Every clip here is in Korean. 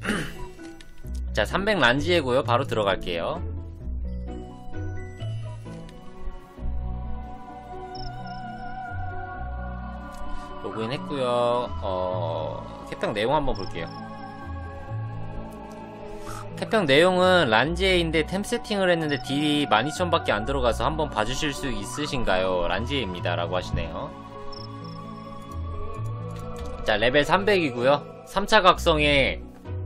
자, 300 란지에고요. 바로 들어갈게요. 로그인 했고요. 캡평 내용 한번 볼게요. 캡평 내용은 란지에인데 템 세팅을 했는데 딜이 12,000밖에 안 들어가서 한번 봐주실 수 있으신가요? 란지에입니다 라고 하시네요. 자, 레벨 300이고요 3차 각성에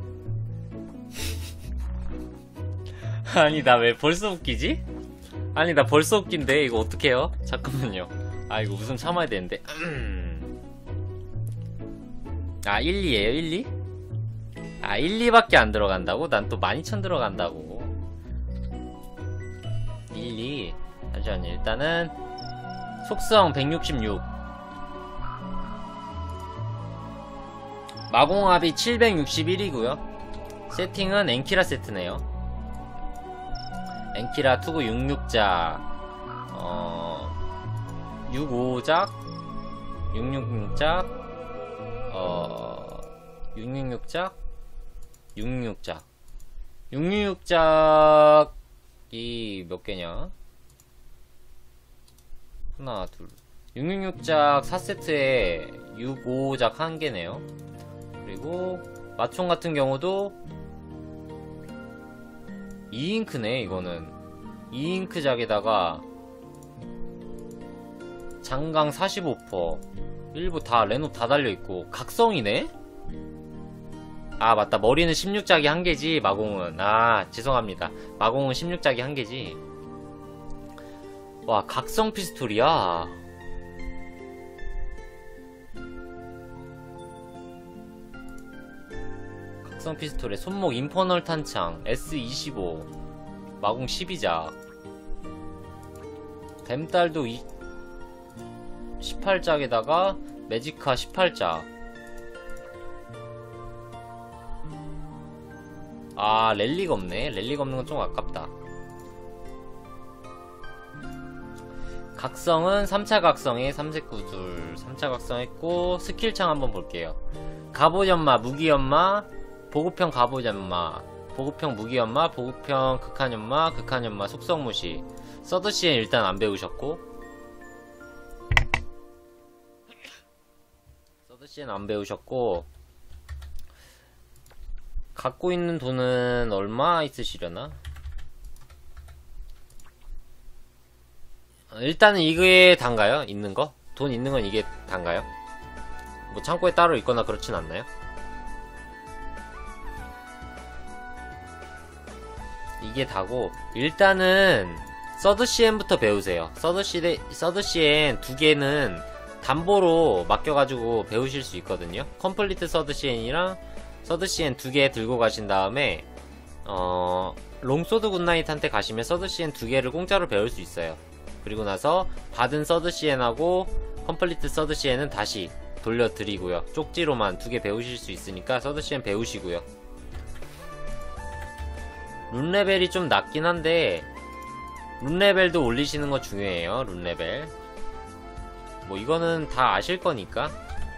아니 나 왜 벌써 웃기지? 아니 나 벌써 웃긴데 이거 어떡해요? 잠깐만요. 아 이거 웃음 참아야 되는데. 아 1, 2에요 1, 2? 아 1, 2밖에 안 들어간다고? 난 또 12,000 들어간다고. 1, 2 잠시만요. 일단은 속성 166 마공합이 761이고요 세팅은 엔키라 세트네요. 엔키라 투구 66작 65작 666작 666작 666작 666작이 몇 개냐? 하나 둘 666작 4세트에 65작 1개네요 그리고 마총 같은 경우도 2잉크네 이거는. 2잉크작에다가 장강 45% 일부 다 레노 다 달려있고 각성이네? 아 맞다, 머리는 16작이 1개지 마공은. 아 죄송합니다, 마공은 16작이 1개지. 와 각성 피스톨이야. 각성 피스톨에 손목 인퍼널 탄창 S25 마공 12작 뱀딸도 18작에다가 매지카 18작. 아 랠리가 없네. 랠리가 없는 건 좀 아깝다. 각성은 3차 각성에 3색 구슬 3차 각성했고 스킬창 한번 볼게요. 갑옷연마, 무기연마, 보급형 갑옷연마, 보급형 무기연마, 보급형 극한연마, 극한연마, 속성무시. 서드시엔 일단 안 배우셨고 서드시엔 안 배우셨고 갖고 있는 돈은 얼마 있으시려나? 일단은 이게 단가요? 있는 거? 돈 있는 건 이게 단가요? 뭐 창고에 따로 있거나 그렇진 않나요? 이게 다고 일단은 서드CN부터 배우세요. 서드CN 2개는 담보로 맡겨가지고 배우실 수 있거든요. 컴플리트 서드CN이랑 서드CN 2개 들고 가신 다음에 롱소드 굿나잇한테 가시면 서드CN 2개를 공짜로 배울 수 있어요. 그리고 나서 받은 서드CN하고 컴플리트 서드CN은 다시 돌려드리고요. 쪽지로만 2개 배우실 수 있으니까 서드CN 배우시고요. 룬레벨이 좀 낮긴 한데 룬레벨도 올리시는 거 중요해요. 룬레벨 뭐 이거는 다 아실 거니까.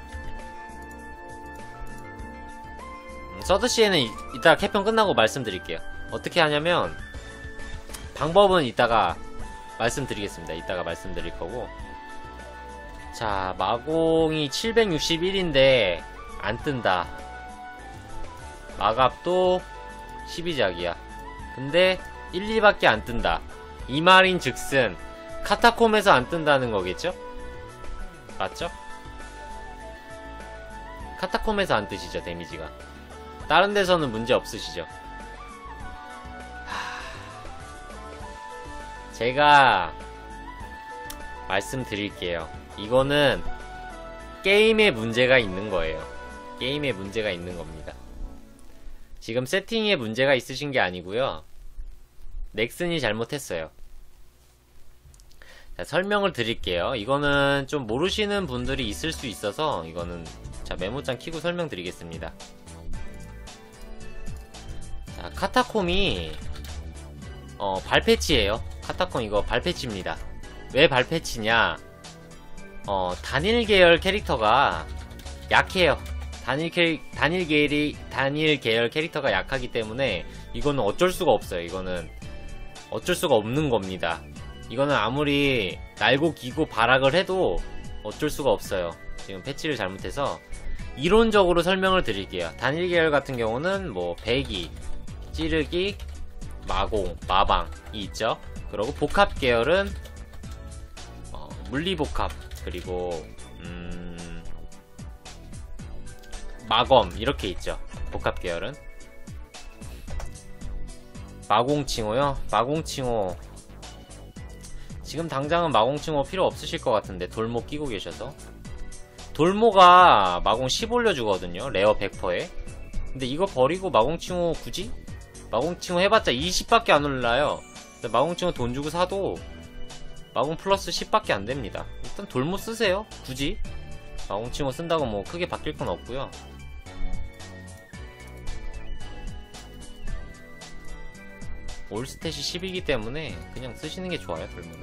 서드CN은 이따가 캐평 끝나고 말씀드릴게요. 어떻게 하냐면 방법은 이따가 말씀드리겠습니다. 이따가 말씀드릴 거고. 자, 마공이 761인데 안 뜬다. 마갑도 12작이야. 근데 1, 2밖에 안 뜬다. 이 말인 즉슨 카타콤에서 안 뜬다는 거겠죠? 맞죠? 카타콤에서 안 뜨시죠, 데미지가. 다른 데서는 문제 없으시죠? 제가 말씀드릴게요. 이거는 게임에 문제가 있는 거예요. 게임에 문제가 있는 겁니다. 지금 세팅에 문제가 있으신 게 아니고요. 넥슨이 잘못했어요. 자, 설명을 드릴게요. 이거는 좀 모르시는 분들이 있을 수 있어서 이거는 자 메모장 켜고 설명드리겠습니다. 자, 카타콤이 발패치예요. 카타콤 이거 발패치입니다. 왜 발패치냐? 단일 계열 캐릭터가 약해요. 단일 계열 캐릭터가 약하기 때문에 이거는 어쩔 수가 없어요. 이거는 어쩔 수가 없는 겁니다. 이거는 아무리 날고 기고 발악을 해도 어쩔 수가 없어요. 지금 패치를 잘못해서. 이론적으로 설명을 드릴게요. 단일 계열 같은 경우는 뭐 배기, 찌르기, 마공, 마방이 있죠. 그리고 복합 계열은 물리복합, 그리고 마검 이렇게 있죠. 복합 계열은. 마공칭호요? 마공칭호 지금 당장은 마공칭호 필요 없으실 것 같은데, 돌모 끼고 계셔서. 돌모가 마공 10 올려주거든요, 레어 100%에. 근데 이거 버리고 마공칭호 굳이? 마공칭호 해봤자 20밖에 안 올라요. 마공칭호 돈 주고 사도 마공 플러스 10밖에 안 됩니다. 일단 돌모 쓰세요. 굳이 마공칭호 쓴다고 뭐 크게 바뀔 건 없고요. 올스탯이 10이기 때문에 그냥 쓰시는 게 좋아요. 돌모는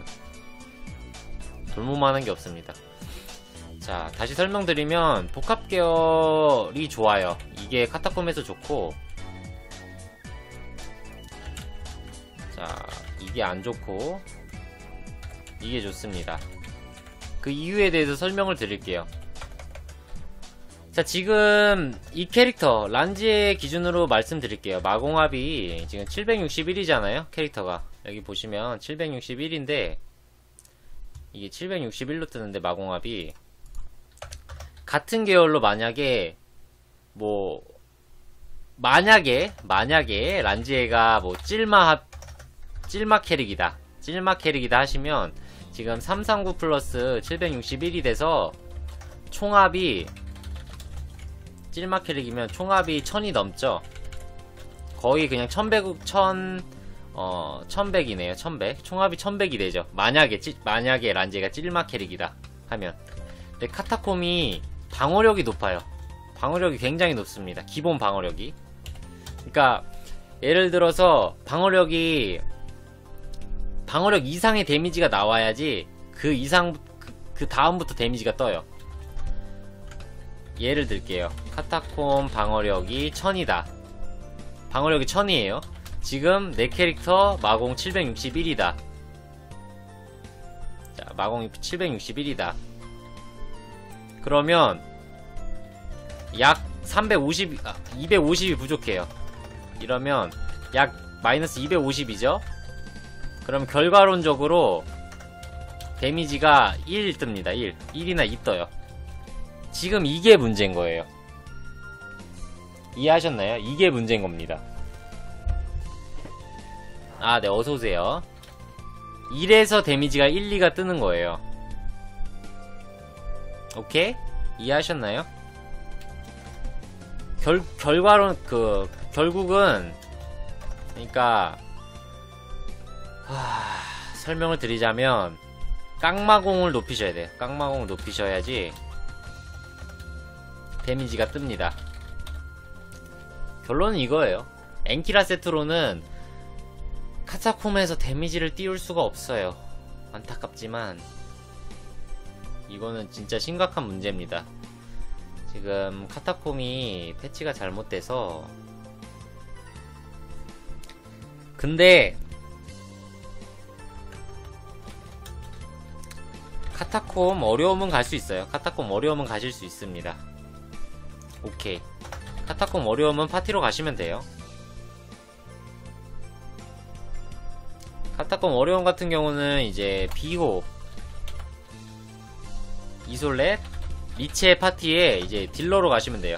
돌모만 하는 게 없습니다. 자, 다시 설명드리면 복합 계열이 좋아요. 이게 카타콤에서 좋고, 자, 이게 안 좋고 이게 좋습니다. 그 이유에 대해서 설명을 드릴게요. 자, 지금 이 캐릭터 란지의 기준으로 말씀드릴게요. 마공합이 지금 761이잖아요 캐릭터가. 여기 보시면 761인데 이게 761로 뜨는데, 마공합이 같은 계열로 만약에 란지에가 뭐 찔마 캐릭이다 하시면, 지금 339 플러스 761이 돼서 총합이, 찔마 캐릭이면 총합이 1000이 넘죠. 거의 그냥 1100이네요. 1100. 총합이 1100이 되죠. 만약에 란지가 찔마 캐릭이다 하면. 근데 카타콤이 방어력이 높아요. 방어력이 굉장히 높습니다. 기본 방어력이. 그러니까 예를 들어서 방어력 이상의 데미지가 나와야지 그 다음부터 데미지가 떠요. 예를 들게요. 카타콤 방어력이 1000이다. 방어력이 1000이에요. 지금 내 캐릭터 마공 761이다. 자, 마공이 761이다. 그러면 약 250이 부족해요. 이러면 약 마이너스 250이죠? 그럼 결과론적으로 데미지가 1 뜹니다. 1이나 2 떠요. 지금 이게 문제인 거예요. 이해하셨나요? 이게 문제인 겁니다. 아, 네, 어서오세요. 1에서 데미지가 1, 2가 뜨는 거예요. 오케이? 이해하셨나요? 결과론, 결국은, 그러니까, 설명을 드리자면, 깡마공을 높이셔야 돼요. 깡마공을 높이셔야지, 데미지가 뜹니다. 결론은 이거예요. 엔키라 세트로는 카타콤에서 데미지를 띄울 수가 없어요. 안타깝지만 이거는 진짜 심각한 문제입니다. 지금 카타콤이 패치가 잘못돼서. 근데 카타콤 어려움은 갈 수 있어요. 카타콤 어려움은 가실 수 있습니다. 오케이. 카타콤 어려움은 파티로 가시면 돼요. 카타콤 어려움 같은 경우는 이제 비호, 이솔렛, 리체 파티에 이제 딜러로 가시면 돼요.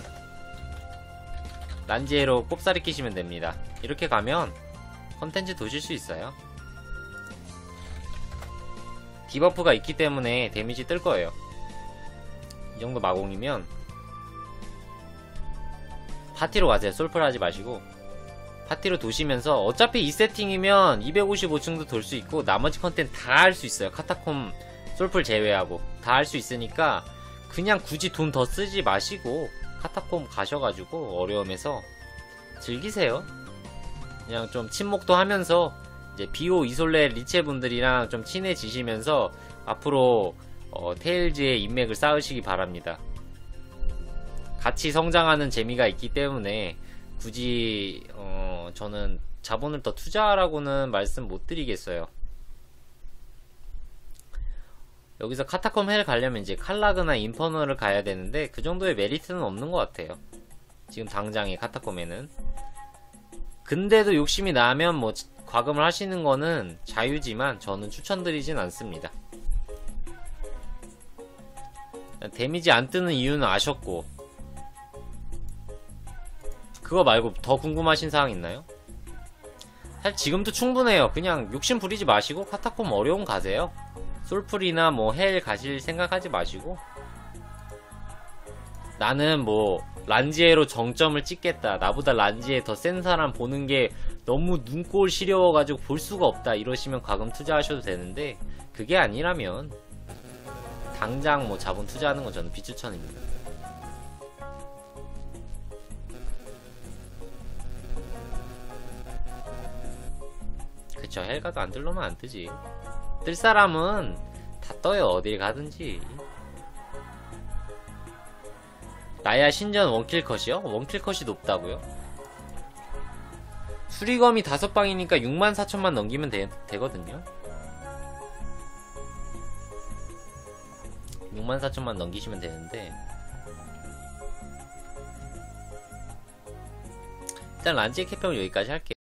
란지에로 꼽사리 끼시면 됩니다. 이렇게 가면 컨텐츠 도실 수 있어요. 디버프가 있기 때문에 데미지 뜰 거예요. 이 정도 마공이면 파티로 가세요. 솔플 하지 마시고 파티로 도시면서, 어차피 이 세팅이면 255층도 돌 수 있고 나머지 컨텐츠 다 할 수 있어요. 카타콤 솔플 제외하고 다 할 수 있으니까 그냥 굳이 돈 더 쓰지 마시고 카타콤 가셔가지고 어려움에서 즐기세요. 그냥 좀 친목도 하면서 이제 비오, 이솔렛, 리체 분들이랑 좀 친해지시면서 앞으로 테일즈의 인맥을 쌓으시기 바랍니다. 같이 성장하는 재미가 있기 때문에 굳이 저는 자본을 더 투자하라고는 말씀 못 드리겠어요. 여기서 카타콤 헬 가려면 이제 칼라그나 인퍼널을 가야 되는데 그 정도의 메리트는 없는 것 같아요. 지금 당장의 카타콤에는. 근데도 욕심이 나면 뭐 과금을 하시는 거는 자유지만 저는 추천드리진 않습니다. 데미지 안 뜨는 이유는 아셨고, 그거 말고 더 궁금하신 사항 있나요? 사실 지금도 충분해요. 그냥 욕심 부리지 마시고 카타콤 어려운 가세요. 솔풀이나 뭐 헬 가실 생각하지 마시고, 나는 뭐 란지에로 정점을 찍겠다, 나보다 란지에 더 센 사람 보는 게 너무 눈꼴 시려워가지고 볼 수가 없다 이러시면 과금 투자하셔도 되는데, 그게 아니라면 당장 뭐 자본 투자하는 건 저는 비추천입니다. 그쵸, 헬가도 안 뜰려면 안 뜨지. 뜰 사람은 다 떠요. 어딜 가든지. 나야 신전 원킬컷이요? 원킬컷이 높다고요? 수리검이 5방이니까 64,000만 넘기면 되거든요. 64,000만 넘기시면 되는데, 일단 란지의 캐평은 여기까지 할게요.